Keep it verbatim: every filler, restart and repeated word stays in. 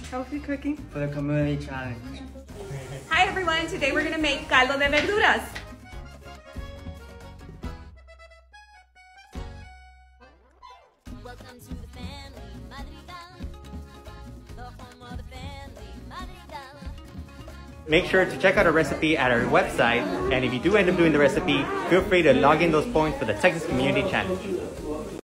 Healthy cooking for the community challenge. Hi everyone, today we're gonna make caldo de verduras. Welcome to the family, Madrigal. The home of the family, Madrigal. Make sure to check out our recipe at our website, and if you do end up doing the recipe, feel free to log in those points for the Texas Community Challenge.